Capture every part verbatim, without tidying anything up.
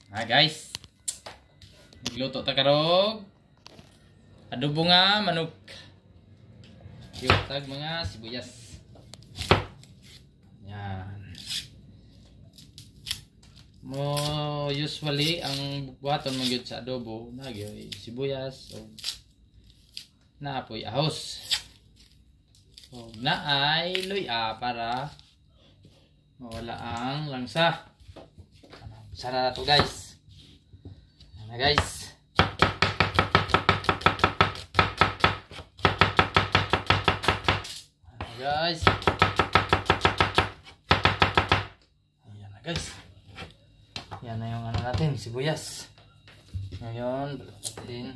Ah guys, nagluto ta karog adobo nga manok. Yung tag mga sibuyas. Yan. Mo usually ang buhaton mo gyud sa adobo nagyoy sibuyas o naapoy ahos. O naay luya para mawala ang langsa. Sana na to guys. Yan na guys. Guys, ayan na guys, yan na yung ano natin, sibuyas. Ngayon balat natin,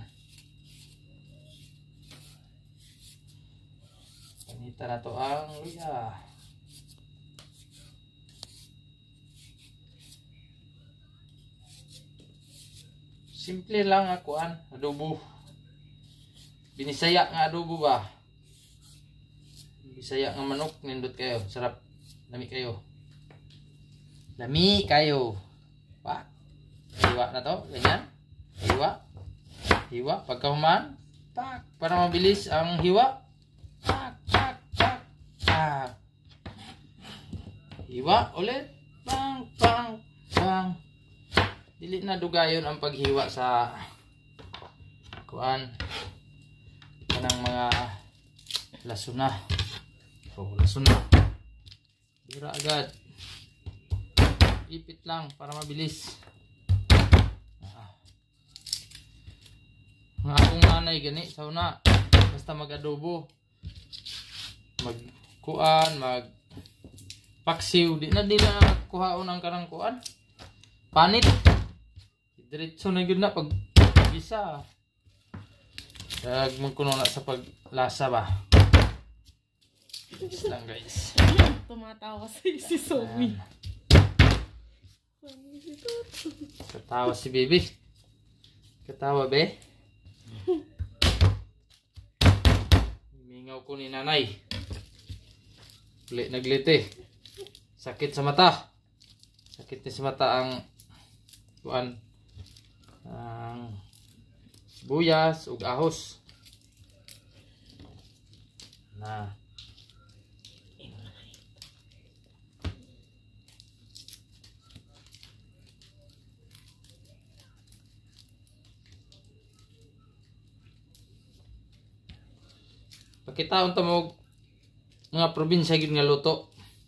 panita na to ang luya. Simple lang ako an adobo, binisaya nga adobo ba. Bisaya nga manok, nindot kayo. Sarap. Lami kayo. Lami kayo. Pak. Hiwa na to. Ganyan. Hiwa. Hiwa. Pagkahuman. Pak. Para mabilis ang hiwa. Pak. Pak. Pak. Pak. Hiwa. Ulit. Bang. Bang. Bang. Dili na dugayon ang paghiwa sa kuan. Kanang mga lasuna. So, lason na. Bira agad. Ipit lang para mabilis. Ah. Nga akong nanay gani sa una. Basta mag-adobo. Mag-kuan, mag-paksiw. Di na di na kuhaon ang karang kuan. Panit. Diretso na yun na pag gisa. Dag magkuno na sa paglasa ba. Just lang guys. Tumatawa si si Zoe. Katawa si baby. Katawa be. Mingaw ko ni nanay. Uli nagliti. Sakit sa mata. Sakit ni sa mata ang kuan. Ang sibuyas ug ahos. Na Pakitaon ta mo mga probinsya gid nga luto.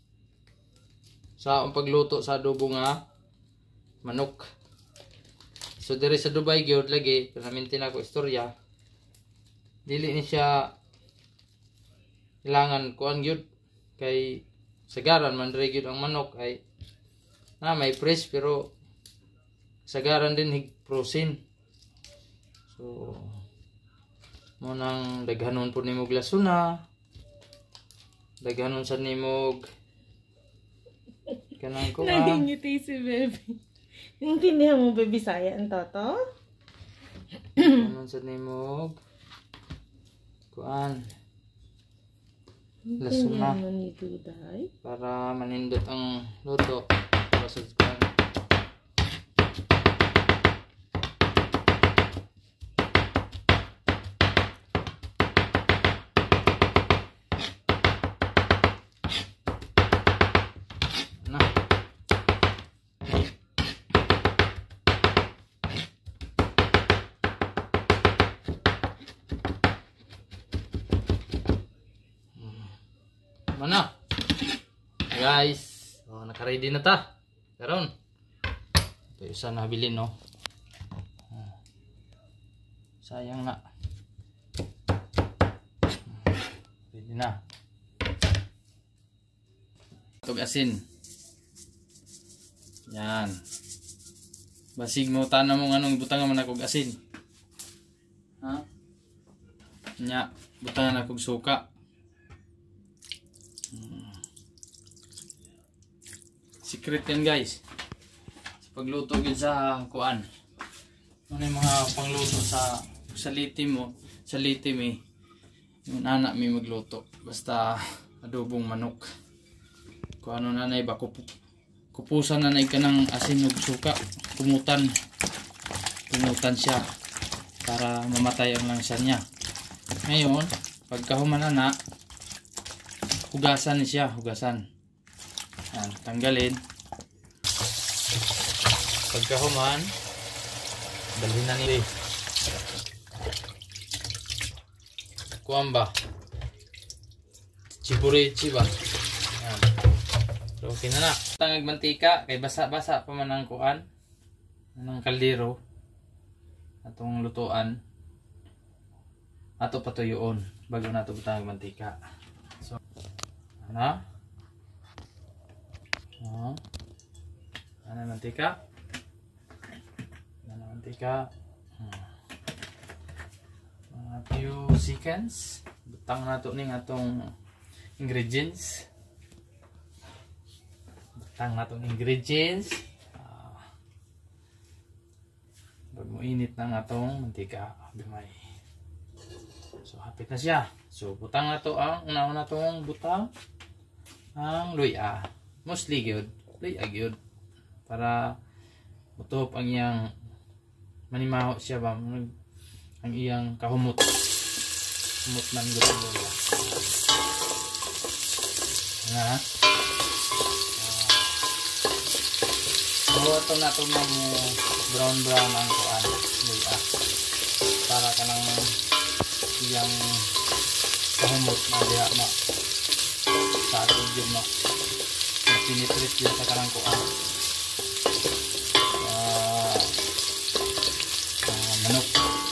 Sa ang pagluto sa adobo nga manok. So diri sa Dubai gyud lagi, perminti na ko istorya. Dili ni siya kailangan kuan gyud kay sagaran man diri gyud ang manok ay na may fresh pero sagaran din hig protein. So munang daghanon po nimog lasuna, daghanon sa nimog kanang kuan. Nangingiti si baby. Intindihan mo baby saya ang toto? Daghanon sa nimog kuan lasuna Intindihan mo ni Duday? para manindot ang luto para sa kuan. Mana? Guys, oh, naka-ready na ta. Karon. Ito isa na bilin no. Sayang na. Ready na. Tug asin. Yan. Basig mo tanam mo anong butangan man akong asin. Ha? Nya, butangan akong suka. Secret yan guys. Sa pagluto yun sa kuan. Ano yung mga pangluto sa sa litim mo. Sa litim eh. Yung anak may magluto. Basta adobong manok. Kung ano nanay ba kupusan na na ka ng asin ug suka, kumutan. Kumutan siya para mamatay ang langsa niya. Ngayon, pagkahuman na na, hugasan ni siya, hugasan. Yan, tanggalin. Pagkahuman, dalhin na nila. Kuan ba? Chiburichi ba? Yan. So, okay na na. Tangag mantika, kay basa-basa pa man ang kuan. Ng kaldero. Atong lutuan. Ato patuyuon. Bago na ito tangag mantika. So, ano? Ano? Ano mantika? Ano mantika? Mga few seconds. Butang na ito ning atong ingredients. Butang na itong ingredients. Uh, Pag mo init ng atong mantika, bimay. So, hapit na siya. So, butang na ito ang una-una itong butang ang luya. Mostly gyud, luya gyud. Para mutop ang iyang manimaho siya ba? Ang iyang kahumot. Humot man gyud ang luya. Nga. So, ito na ito na mo brown brown ang kuan. Luya. Para ka ng iyang kahumot na diha ma. Sa atin yun ma. Pinitrit yun sa karang kuan. Uh, uh, manok.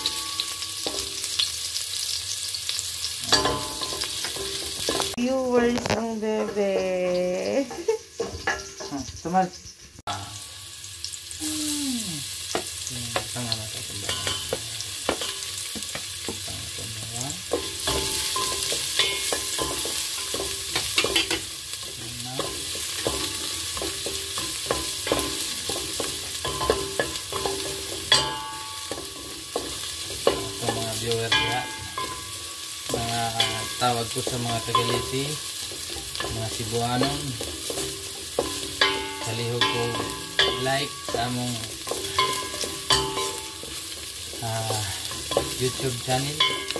Viewers ang bebe. Hmm, tumal. Ah. Hmm. Tanga na ito. Tanga ito na. Ito mga viewer ya. Mga uh, tawag ko sa mga Tagaliti, mga Cebuanon. Kalihog ko like sa among uh, YouTube channel.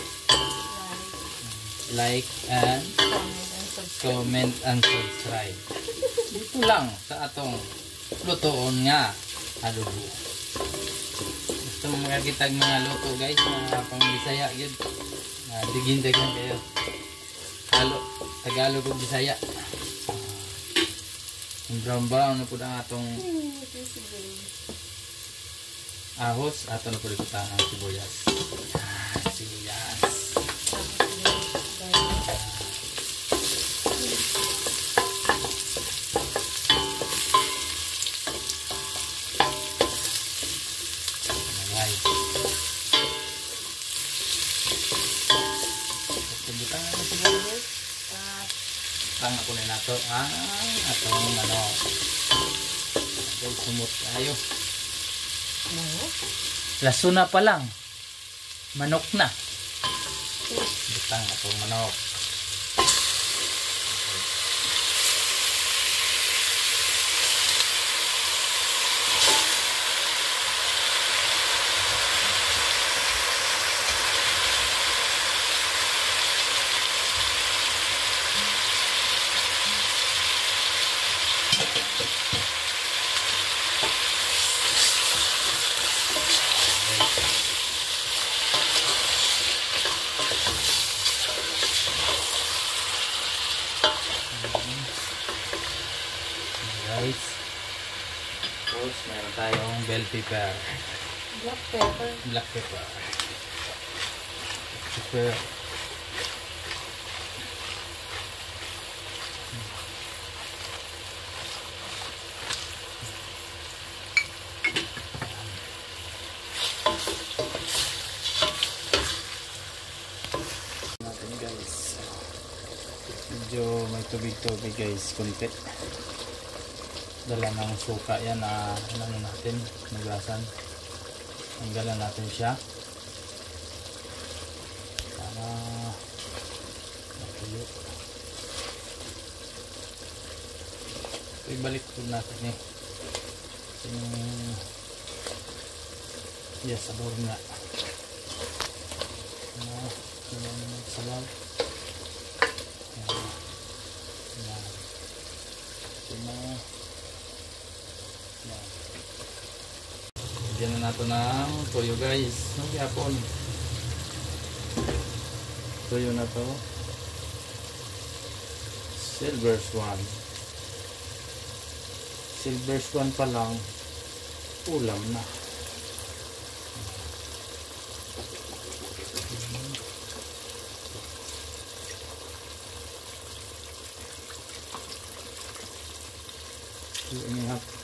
Like and comment and subscribe. Dito lang sa atong lutoon nga adobo. Gusto mo makakitag mga luto guys, mga pang Bisaya yun. Uh, Digin-digin kayo. Halo, Tagalog o Bisaya. Uh, brown brown na po ang atong ahos. Ato na po rin ang sibuyas. Ah, sibuyas. Tanga ko na nato ang atong ano. Okay, sumot tayo. Lasuna pa lang. Manok na. Butang atong manok. Guys, tapos meron tayong bell pepper, Black pepper. black pepper, pepper. Natin guys, medyo may tubig-tubig guys, konti. Dala ng suka yan na ano natin, naglasan. Tanggalan natin siya para matuyo. ibalik po natin eh. Yung yes, sabor nga. Ah, yung sabaw. Yan. Sino. Yan. Bigyan na natin ng toyo guys. Ang yapon. Toyo na to. Silver Swan. Silver Swan pa lang. Ulam na. Two and a half.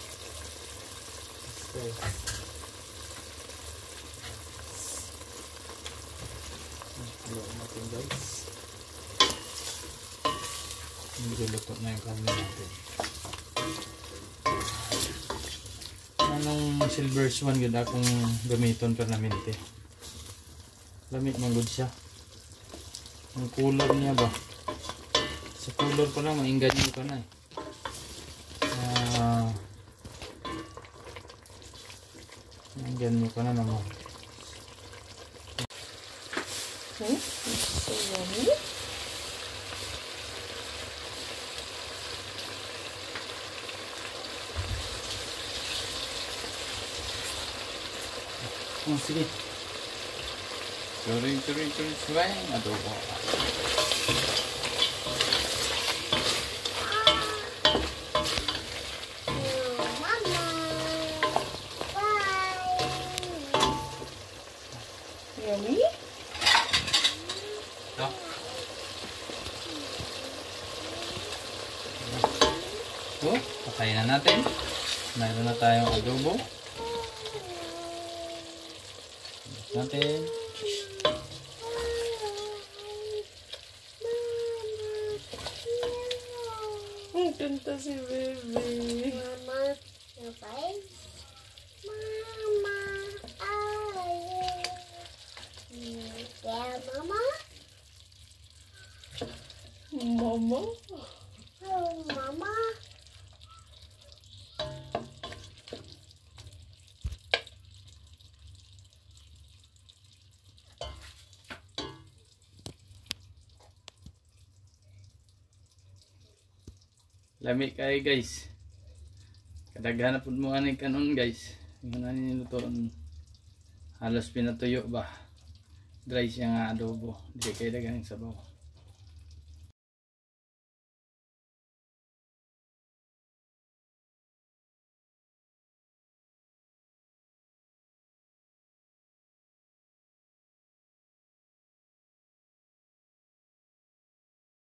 Halo natin guys. Niluluto na yung kanin natin. Anong Silver Swan yun akong gamiton permanente. Lamit man good siya. Ang color niya ba? Sa color pa lang mainganyo ka na eh. Ah, mainganyo ka na naman. Hmm? So yummy. Oh, sige. Turing, turing, turing, swang. Adobo. Yummy? Ito. Oh, patayin na natin. Mayroon na tayong adobo. Natin. Ang kanta si baby. Mama, sabay. Mama, ay. Yeah, mama. Mama. Oh, mama. Lami kay guys. Kadaghan po mo ani kanon guys. Yung nani nilutoon. Halos pinatuyo ba. Dry siya nga adobo. Di kay dagang sabaw.